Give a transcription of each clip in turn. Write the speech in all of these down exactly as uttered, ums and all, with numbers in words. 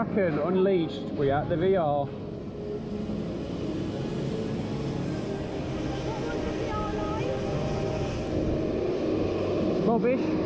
Kraken Unleashed. We're at the V R. Rubbish.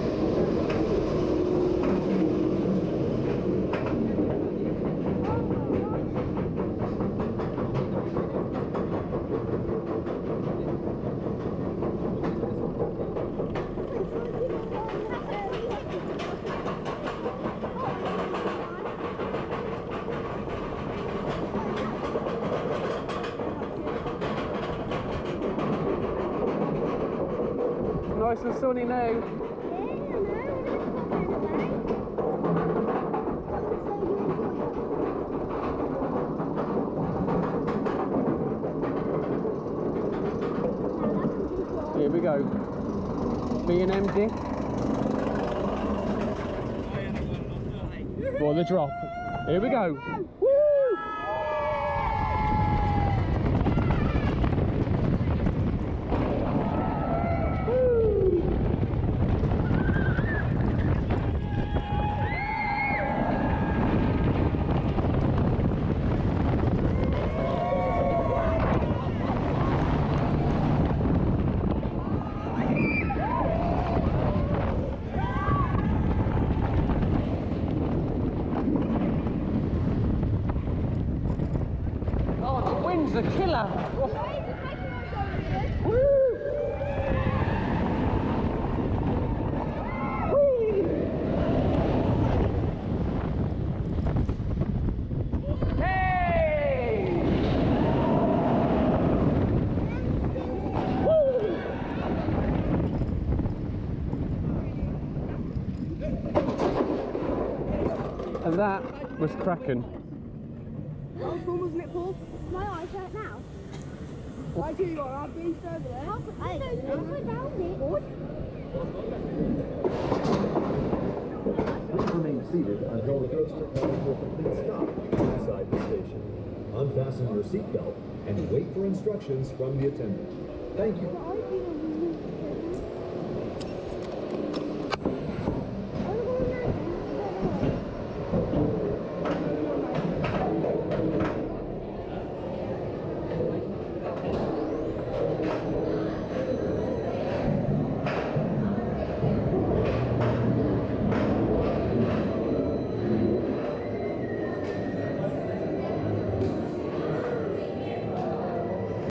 Nice and sunny now. Here we go. B and M dip. For the drop. Here we go. Woo! The killer. Oh. Woo. Whee. Hey. Woo. And that was Kraken. How cool wasn't it, Paul? My eyes hurt now. Why do you got our beast over there? How could I go down it? Please remain seated until the coaster comes to a complete stop inside the station. Unfasten your seatbelt and wait for instructions from the attendant. Thank you.